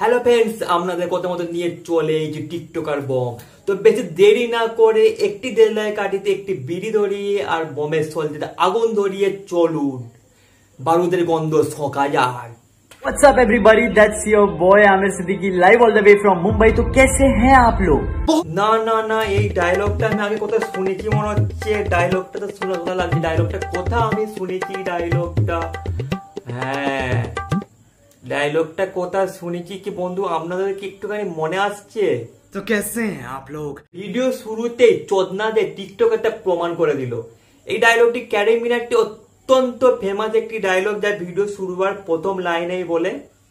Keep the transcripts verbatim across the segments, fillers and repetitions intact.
Hello friends, আপনাদের কথা মতো নিয়ে চলে এই যে টিকটকার বম। তো বেশি দেরি না করে একটি দেড়লায় কাটিতে একটি বিড়ি ধরিয়ে আর বমের সলতে আগুন ধরিয়ে চলুন, বারুদের গন্ধ ছকা যায়। What's up everybody, that's your boy Amir Siddiqui live all the way from Mumbai। तो कैसे हैं आप लोग? না না না এই ডায়লগটা আমি আগে কোথায় শুনেছি মনে হচ্ছে। ডায়লগটা তো শোনা শোনা লাগছে। ডায়লগটা কোথা আমি শুনেছি ডায়লগটা? হ্যাঁ, ডায়লগটা কোথা শুনেছি কি বন্ধু, আপনাদের কি একটুখানি মনে আসছে? तो कैसे हैं आप लोग? ভিডিও শুরুতেই চোদনাদের টিকটক একটা প্রমাণ করে দিল। এই ডায়লগটি ক্যারি মিনারটি অত্যন্ত ফেমাস একটি ডায়লগ, যা ভিডিও শুরু হওয়ার প্রথম লাইনেই বলে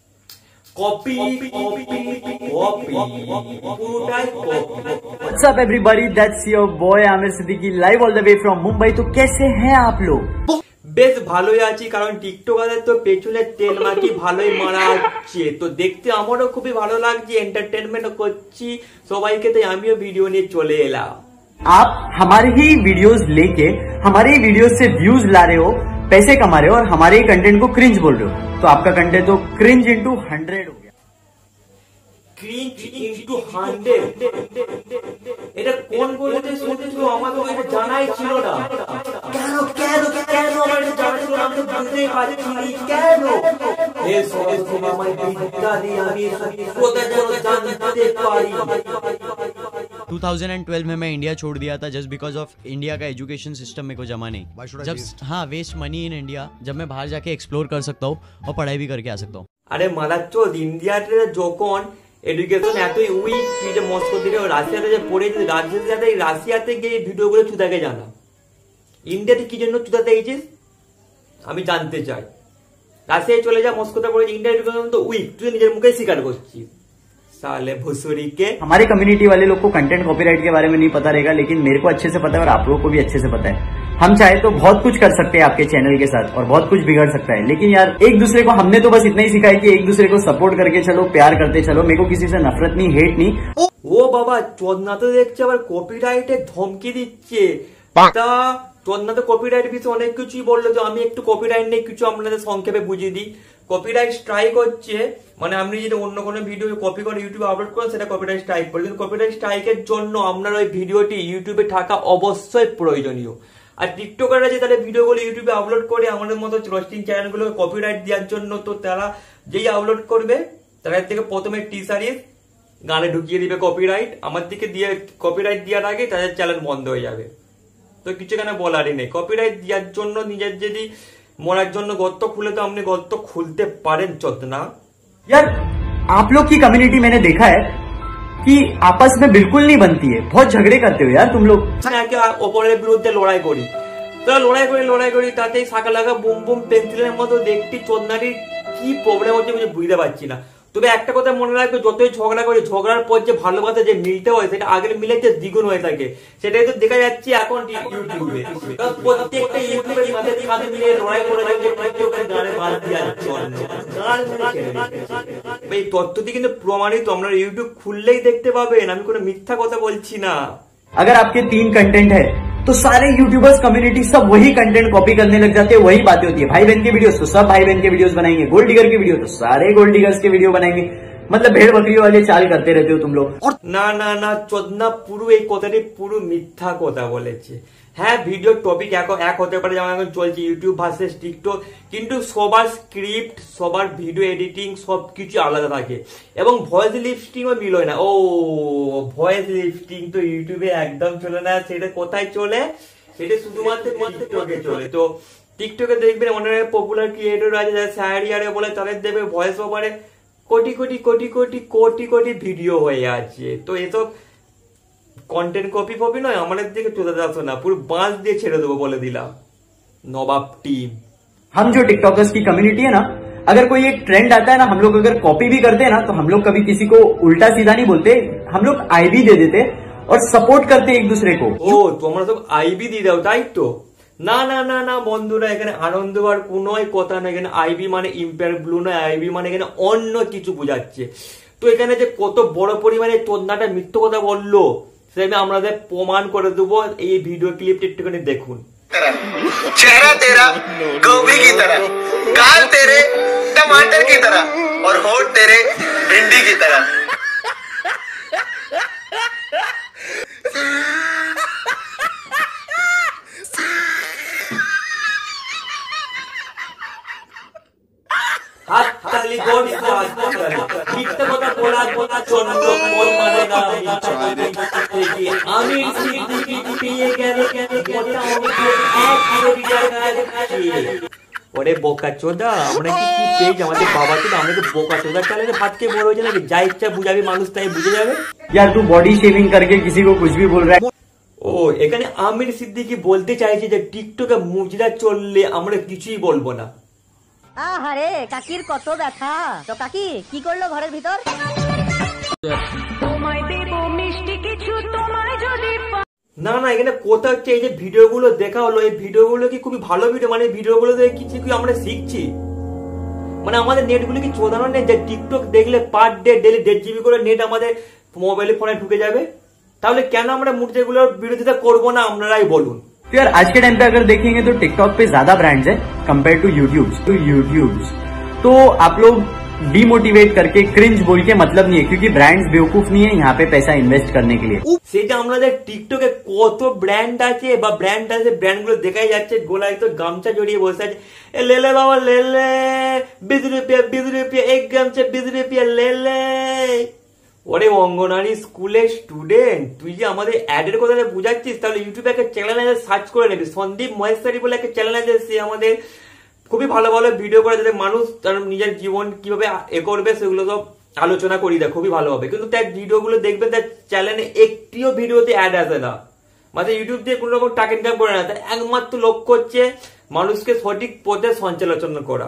কপি কপি কপি পুরোটাই copy. What's up everybody, that's your boy Amir Siddiqui live all the way from Mumbai। तो कैसे हैं आप लोग? বেশ ভালোই আছি, কারণ টিকটকারদের তো পেছনে তেল মাটি ভালোই মারা হচ্ছে। তো দেখতে আমারও খুবই ভালো লাগছে, এন্টারটেনমেন্ট করছি সবাইকে, তাই আমিও ভিডিও নিয়ে চলে এলাম। आप हमारे ही वीडियोस लेके हमारे ही वीडियोस से व्यूज ला रहे हो, पैसे कमा रहे हो और हमारे ही कंटेंट को क्रिंज बोल रहे हो। तो आपका कंटेंट तो क्रिंज इंटू हंड्रेड हो गया। ক্রিঞ্জ ইনটু হান্ড্রেড, এটা কোন বলেছে শুনছো? আমার তো এটা জানাই ছিল না। কেন কেন কেন আমার এটা জানা ছিল না? আমি তো বুঝতেই পারছি না কেন। এই সব আমার বিদ্যা দিয়ে আমি কোথায় যেন জানতে পারি। दो हज़ार बारह में मैं इंडिया छोड़ दिया था जस्ट बिकॉज ऑफ इंडिया का एजुकेशन सिस्टम मेरे को जमा नहीं। जब हाँ वेस्ट मनी इन इंडिया, जब मैं बाहर जाके एक्सप्लोर कर सकता हूँ और पढ़ाई भी करके आ सकता हूँ। আরে মারাচ্চোদ, ইন্ডিয়াতে যখন এডুকেশন এতই উইক, তুই যে মস্কো থেকে রাশিয়াতে যে পড়েছিস, রাশিয়াতে রাশিয়াতে গিয়ে ভিডিওগুলো চুদাকে জানা। ইন্ডিয়াতে কি জন্য চুদাতে গেছিস আমি জানতে চাই। রাশিয়ায় চলে যা, মস্কোতে পড়েছিস, ইন্ডিয়া এডুকেশন তো উইক, তুই নিজের মুখে স্বীকার করছিস। साले भुसुरी के हमारे कम्युनिटी वाले लोग को कंटेंट कॉपीराइट के बारे में नहीं पता रहेगा, लेकिन मेरे को अच्छे से पता है और आप लोगों को भी अच्छे से पता है। हम चाहे तो बहुत कुछ कर सकते हैं आपके चैनल के साथ और बहुत कुछ बिगड़ सकता है, लेकिन यार एक दूसरे को हमने तो बस इतना ही सिखाया कि एक दूसरे को सपोर्ट करके चलो, प्यार करते चलो। मेरे को किसी से नफरत नहीं, हेट नहीं। ও বাবা, চোদনা তো দেখছে আবার কপিরাইটে ধমকি দিচ্ছে। তা চোদনা তো কপিরাইট বিষয়ে অনেক কিছুই বললো, যে আমি একটু কপিরাইট নিয়ে কিছু আপনাদের সংক্ষেপে বুঝিয়ে দিই। কপিরাইট স্ট্রাইক হচ্ছে মানে আপনি যদি অন্য কোনো ভিডিও কপি করে ইউটিউবে আপলোড করেন, সেটা কপিরাইট স্ট্রাইক পড়ে। কিন্তু কপিরাইট স্ট্রাইকের জন্য আপনার ওই ভিডিওটি ইউটিউবে থাকা অবশ্যই প্রয়োজনীয়। আর টিকটকাররা যে তাদের ভিডিওগুলো ইউটিউবে আপলোড করে আমাদের মতো রোস্টিং চ্যানেলগুলো কপিরাইট দেওয়ার জন্য, তো তারা যেই আপলোড করবে তাদের থেকে প্রথমে টি সিরিজ গানে ঢুকিয়ে দিবে কপিরাইট। আমার দিকে দিয়ে কপিরাইট দেওয়ার আগে তাদের চ্যানেল বন্ধ হয়ে যাবে। তো কিছু এখানে বলারই নেই। কপিরাইট দেওয়ার জন্য নিজের যদি মরার জন্য গর্ত খুলে, তো আপনি গর্ত খুলতে পারেন চোদনা। यार आप लोग की कम्युनिटी मैंने देखा है कि आपस में बिल्कुल नहीं बनती है, बहुत झगड़े करते हो यार तुम लोग। ওপরের বিরুদ্ধে লড়াই করি, তো লড়াই করি লড়াই করি তাতেই শাখা লাগা বুম বুম পেন্সিলের মতো দেখতে চোদনাটির কি প্রবলেম হচ্ছে আমি বুঝতে পারছি না। তবে একটা কথা মনে রাখবে, যতই ঝগড়া করি, ঝগড়ার পর যে ভালোবাসা যে মিলতে হয়, সেটা আগের মিলে যে দ্বিগুণ হয়ে থাকে। সেটাই তো দেখা যাচ্ছে এখন ইউটিউবে। প্রত্যেকটা ইউটিউবের সাথে সাথে মিলে লড়াই করে এই তথ্যটি কিন্তু প্রমাণিত, আমরা ইউটিউব খুললেই দেখতে পাবেন, আমি কোনো মিথ্যা কথা বলছি না। अगर आपके तीन कंटेंट है तो सारे यूट्यूबर्स कम्युनिटी सब वही कंटेंट कॉपी करने लग जाते हैं, वही बातें होती है। भाई बहन के वीडियोस तो सब भाई बहन के वीडियोस बनाएंगे, गोल्ड डिगर के वीडियो तो सारे गोल्ड डिगर्स के वीडियो बनाएंगे। मतलब भेड़ बकरियों वाले चाल करते रहते हो तुम लोग। না না না চোদনা পুরো এই কথাটি পুরো মিথ্যা কথা বলেছে। হ্যাঁ, ভিডিও টপিক এক এক হতে পারে, যেমন এখন চলছে ইউটিউব ভার্সেস টিকটক, কিন্তু সবার স্ক্রিপ্ট, সবার ভিডিও এডিটিং সবকিছু আলাদা থাকে এবং ভয়েস লিপস্টিংও মিল হয় না। ও ভয়েস লিপস্টিং তো ইউটিউবে একদম চলে না, সেটা কোথায় চলে? সেটা শুধুমাত্র টিকটকে চলে। তো টিকটকে দেখবেন অনেক পপুলার ক্রিয়েটর আছে যারা শায়ারি বলে, তাদের দেবে ভয়েস ওভারে কোটি কোটি কোটি কোটি কোটি কোটি ভিডিও হয়ে আছে। তো এসব কন্টেন্ট কপি ফপি নয়, আমাদের দিকে চলে আসো না, পুরো বাঁশ দিয়ে ছেড়ে দেবো বলে দিলাম। নবাব टीम। हम जो टिकटॉकर्स की कम्युनिटी है ना, अगर कोई एक ट्रेंड आता है ना, हम लोग अगर कॉपी भी करते हैं ना, तो हम लोग कभी किसी को उल्टा सीधा नहीं बोलते, हम लोग आई भी दे देते और सपोर्ट करते एक दूसरे को। ও তোমরা সব আইবি দিয়ে দাও, তাই তো? না না না না বন্ধুরা, এখানে আনন্দ হওয়ার কোন কথা না। এখানে আইবি মানে ইম্প্যাক্ট ব্লু নয়, আইবি মানে এখানে অন্য কিছু বোঝাচ্ছে। তো এখানে যে কত বড় পরিমাণে চোদনাটা মিথ্য কথা বললো, সেটা আমি আপনাদের প্রমাণ করে দেবো। এই ভিডিও ক্লিপটি একটুখানি দেখুন। चेहरा तेरा गोभी की तरह, गाल तेरे टमाटर की तरह और होठ तेरे भिंडी की तरह। हाथ ताली गोड़ साथ मिथ्या কথা বলা বলা চন্দ্র কোন মানে না দেখি আমি সিদ্দিকি পিয়ে গেলে গেলে কথা আমাকে এক কোটি টাকা দিচ্ছি। ওরে বোকা চোদা, আমরা কি কি পেজ আমাদের বাবা তো আমরা তো বোকা চোদা চালে ভাত কে বড় হয়ে যাবে, যা ইচ্ছা বুঝাবি মানুষ তাই বুঝে যাবে। यार तू बॉडी शेविंग करके किसी को कुछ भी बोल रहा है। ও এখানে আমির সিদ্দিকি বলতে চাইছে যে টিকটকে মুজরা চললে আমরা কিছুই বলবো না। আহারে কাকির কত ব্যথা। তো কাকি কি করলো ঘরের ভিতর? তোমায় দেব মিষ্টি কিছু তোমায় যদি না না এখানে কথা হচ্ছে এই যে ভিডিওগুলো দেখা হলো, এই ভিডিওগুলো কি খুবই ভালো ভিডিও, মানে ভিডিওগুলো দেখে কিছু কি আমরা শিখছি, মানে আমাদের নেটগুলো কি চোদানো নেই যে টিকটক দেখলে পার ডে ডেলি দেড় জিবি করে নেট আমাদের মোবাইলে ফোনে ঢুকে যাবে, তাহলে কেন আমরা মূর্তিগুলোর বিরোধিতা করবো না আপনারাই বলুন। तो यार आज के टाइम पे अगर देखेंगे तो टिकटॉक पे ज्यादा ब्रांड्स है compare to YouTube to YouTube तो आप लोग डिमोटिवेट करके क्रिंज बोल के मतलब नहीं है, क्योंकि ब्रांड्स बेवकूफ नहीं है यहाँ पे पैसा इन्वेस्ट करने के लिए। সেটা আমাদের টিকটকে কত ব্র্যান্ড আছে বা ব্র্যান্ড আছে, ব্র্যান্ড গুলো দেখাই যাচ্ছে গোলায় তো গামছা জড়িয়ে বসে আছে, লেলে বাবা লেলে বিশ রুপিয়া বিশ রুপিয়া এক গামছা বিশ রুপিয়া লেলে। ওরে অঙ্গনারী স্কুলের স্টুডেন্ট, তুই যে আমাদের অ্যাডের কথা বুঝাচ্ছিস, তাহলে ইউটিউবে একটা চ্যানেল আছে সার্চ করে নেবি, সন্দীপ মহেশ্বরী বলে একটা চ্যানেল আছে, সে আমাদের খুবই ভালো ভালো ভিডিও করে যাতে মানুষ তার নিজের জীবন কিভাবে এ করবে সেগুলো সব আলোচনা করি দেয়, খুবই ভালো হবে। কিন্তু তার ভিডিওগুলো দেখবেন তার চ্যানেলে একটিও ভিডিওতে অ্যাড আসে না, মানে ইউটিউব দিয়ে কোনো রকম টাকা ইনকাম করে না, তার একমাত্র লক্ষ্য হচ্ছে মানুষকে সঠিক পথে সঞ্চালন করা।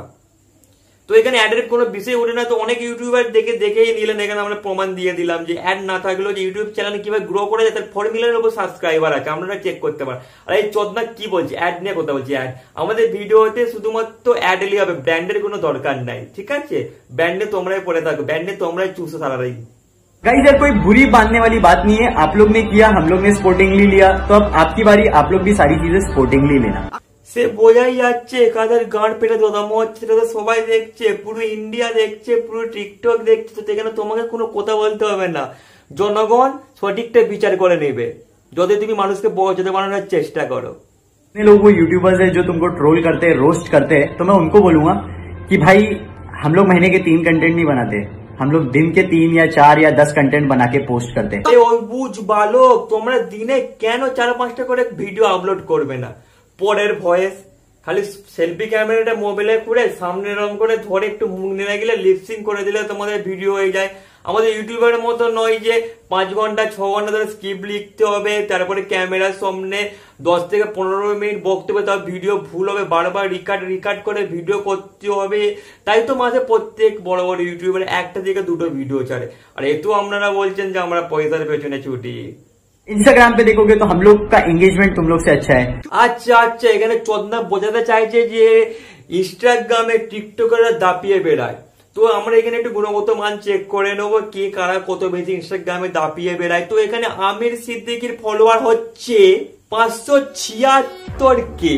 তো এখানে অ্যাডের কোনো বিষয় ওঠে না, তো অনেক ইউটিউবার দেখে দেখেই নিলেন, এখানে আমরা প্রমাণ দিয়ে দিলাম যে অ্যাড না থাকলেও যে ইউটিউব চ্যানেল কিভাবে গ্রো করে যায়, তার ফোর মিলিয়নের উপর সাবস্ক্রাইবার আছে, আপনারা চেক করতে পারেন। আর এই চোদনা কি বলছে, অ্যাড নিয়ে কথা বলছি, অ্যাড আমাদের ভিডিওতে শুধুমাত্র অ্যাড এলি হবে, ব্র্যান্ডের কোনো দরকার নাই, ঠিক আছে? ব্র্যান্ডে তোমরাই পড়ে থাকো, ব্র্যান্ডে তোমরাই চুষো সারা रही। गाइस यार कोई बुरी बांधने वाली बात नहीं है, आप लोग ने किया हम लोग ने स्पोर्टिंगली लिया, तो अब आपकी बारी, आप लोग भी सारी चीजें स्पोर्टिंगली लेना। সে বোঝাই যাচ্ছে কাদের গাঁট পেটে দদাম হচ্ছে, সেটা তো সবাই দেখছে, পুরো ইন্ডিয়া দেখছে, পুরো টিকটক দেখছে, তো সেখানে তোমাকে কোনো কথা বলতে হবে না, জনগণ সঠিকটা বিচার করে নেবে যদি তুমি মানুষকে বোঝাতে বানানোর চেষ্টা করো। लोग वो यूट्यूबर्स है जो तुमको ट्रोल करते हैं, रोस्ट करते हैं, तो मैं उनको बोलूंगा कि भाई हम लोग महीने के तीन कंटेंट नहीं बनाते, हम लोग दिन के तीन या चार या दस कंटेंट बना के पोस्ट करते हैं। ওই বুঝ বালক, তোমরা দিনে কেন চার পাঁচটা করে ভিডিও আপলোড করবে না? পরের ভয়েস খালি সেলফি ক্যামেরাটা মোবাইলে করে সামনে রং করে ধরে একটু মুখ নেড়ে গেলে লিপসিং করে দিলে তোমাদের ভিডিও হয়ে যায়। আমাদের ইউটিউবের মতো নয় যে পাঁচ ঘন্টা ছ ঘন্টা ধরে স্ক্রিপ্ট লিখতে হবে, তারপরে ক্যামেরার সামনে দশ থেকে পনেরো মিনিট বকতে হবে, তার ভিডিও ভুল হবে, বারবার রিকার্ড রিকার্ড করে ভিডিও করতে হবে। তাই তো মাঝে প্রত্যেক বড় বড় ইউটিউবার একটা থেকে দুটো ভিডিও ছাড়ে, আর এতো আপনারা বলছেন যে আমরা পয়সার পেছনে ছুটি। इंस्टाग्राम पे देखोगे तो हम लोग का एंगेजमेंट तुम लोग से अच्छा है। আচ্ছা আচ্ছা, এখানে চোদনা বোঝাতে চাইছে যে ইনস্টাগ্রামে টিকটকাররা দাপিয়ে বেড়ায়, তো আমরা এখানে একটু গুণগত মান চেক করে নেবো কে কারা কত বেশি ইনস্টাগ্রামে দাপিয়ে বেড়ায়। তো এখানে আমির সিদ্দিকির ফলোয়ার হচ্ছে পাঁচশো ছিয়াত্তর কে,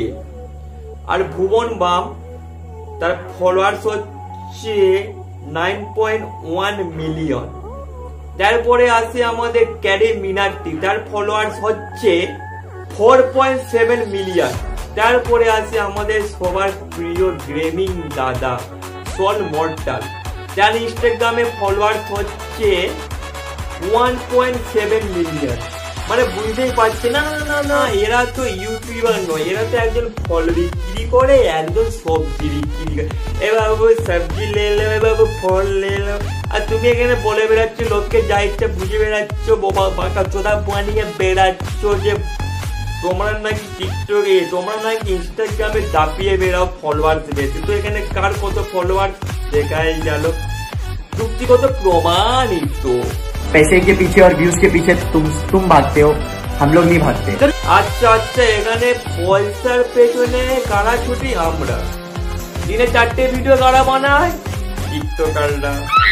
আর ভুবন বাম তার ফলোয়ার্স হচ্ছে নাইন পয়েন্ট ওয়ান মিলিয়ন। তারপরে আছে আমাদের ক্যারি মিনাটি, তার ফলোয়ার্স হচ্ছে ফোর পয়েন্ট সেভেন মিলিয়ন। তারপরে আছে আমাদের সবার প্রিয় গেমিং দাদা সল মর্টাল, যার ইনস্টাগ্রামে ফলোয়ার্স হচ্ছে ওয়ান পয়েন্ট সেভেন মিলিয়ন। মানে বুঝতেই পারছে না না না এরা তো ইউটিউবার নয়, এরা তো একজন ফল বিক্রি করে, একজন সবজি বিক্রি করে। এ বাবু সবজি লে লো, এ বাবু ফল লে লো, আর তুমি এখানে বলে বেড়াচ্ছ লোককে যা ইচ্ছা বুঝে বেড়াচ্ছ, বোবা বাঁকা চোদা বানিয়ে বেড়াচ্ছ যে তোমরা নাকি টিকটকে, তোমরা নাকি ইনস্টাগ্রামে দাপিয়ে বেড়াও ফলোয়ার্স বেশি। তো এখানে কার কত ফলোয়ার্স দেখাই গেল, যুক্তিগত প্রমাণিত। पैसे के पीछे और व्यूज के पीछे तुम तुम भागते हो, हम लोग नहीं भागते। আচ্ছা আচ্ছা, এখানে পয়সার পেছনে কারা ছুটি আমরা, দিনে চারটে ভিডিও কারা বানায় টিকটকাররা।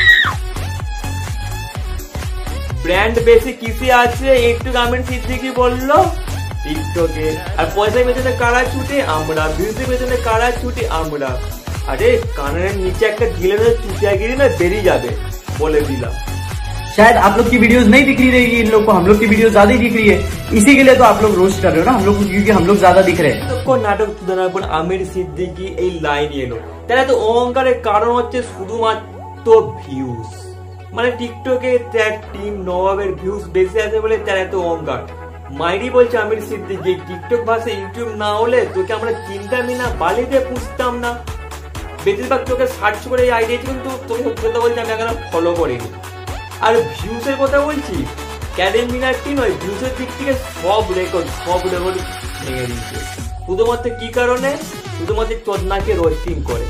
ব্র্যান্ড বেশি কিসে আছে একটু আমির সিদ্দিকি বললো টিকটকে, আর পয়সার পেছনে কারা ছুটে আমরা, ভিউজের পেছনে কারা ছুটে আমরা। আরে কানের নিচে একটা দিলে চুটিয়াগিরি না বেরিয়ে যাবে, बोले दिला। शायद आप लोग की वीडियोस नहीं दिख रही रहेगी इन लोग को, हम लोग की वीडियो ज्यादा ही दिख रही है, इसी के लिए तो आप लोग रोस्ट कर रहे हो ना हम लोग, क्योंकि हम लोग ज्यादा दिख रहे हैं। नाटक তুলনার পর আমির সিদ্দিকী এই লাইন এলো, তাহলে তো অহংকারের কারণ হচ্ছে শুধুমাত্র ভিউজ, মানে টিকটকে তার টিম নবাবের ভিউজ বেশি আছে বলে তার এত অহংকার। মাইরি বলছে আমির সিদ্দিকী টিকটক ভাষা ইউটিউব না হলে তোকে আমরা চিনতামই না, বালিতে পুষতাম না, বেশিরভাগ তোকে সার্চ করে এই আইডিয়া কিন্তু তোকে সত্যি কথা বলছি আমি এখন ফলো করিনি। আর ভিউজের কথা বলছি, ক্যাডেন মিনারটি নয়, ভিউজের দিক থেকে সব রেকর্ড সব রেকর্ড ভেঙে দিচ্ছে, শুধুমাত্র কি কারণে, শুধুমাত্র চোদনাকে রোস্টিং করে।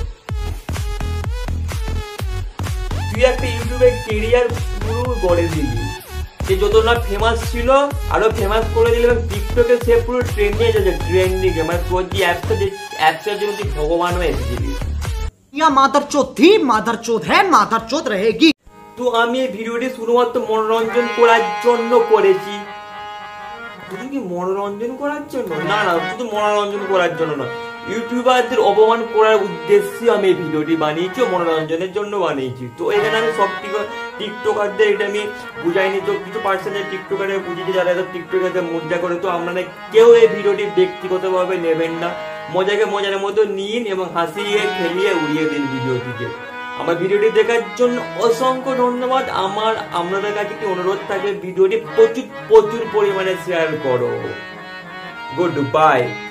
তুই একটা ইউটিউবের কেরিয়ার পুরো গড়ে দিলি, সে যত না ফেমাস ছিল আরো ফেমাস করে দিল, এবং টিকটকে সে পুরো ট্রেন্ডিং যাচ্ছে, ট্রেন্ডিং মানে তোর যে অ্যাপটা যে অ্যাপসের জন্য তুই ভগবান হয়ে এসেছিলি। মাদারচোদ থी মাদারচোদ है মাদারচোদ रहेगी। তো আমি এই ভিডিওটি শুধুমাত্র মনোরঞ্জন করার জন্য করেছি। শুধু কি মনোরঞ্জন করার জন্য? না না, শুধু মনোরঞ্জন করার জন্য না, ইউটিউবারদের অপমান করার উদ্দেশ্যে আমি এই ভিডিওটি বানিয়েছি, মনোরঞ্জনের জন্য বানিয়েছি। তো এখানে আমি সব টিকটকারদের এটা আমি বুঝাইনি, তো কিছু পার্সেন্টেজ টিকটকারে বুঝিয়েছি যারা এত টিকটকে মজা করে। তো আপনারা কেউ এই ভিডিওটি ব্যক্তিগতভাবে নেবেন না, মজাকে মজার মতো নিন এবং হাসিয়ে খেলিয়ে উড়িয়ে দিন ভিডিওটিকে। আমার ভিডিওটি দেখার জন্য অসংখ্য ধন্যবাদ। আমার আপনাদের কাছে কি অনুরোধ থাকবে, ভিডিওটি প্রচুর প্রচুর পরিমাণে শেয়ার করো। Good by.